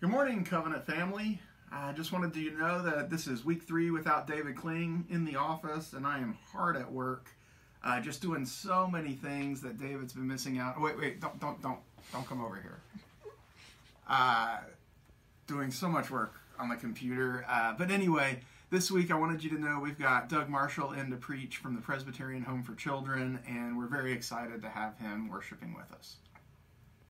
Good morning, Covenant family. I just wanted you to know that this is week 3 without David Kling in the office, and I am hard at work, just doing so many things that David's been missing out. Oh, wait, don't come over here. Doing so much work on the computer. But anyway, this week I wanted you to know we've got Doug Marshall in to preach from the Presbyterian Home for Children, and we're very excited to have him worshiping with us.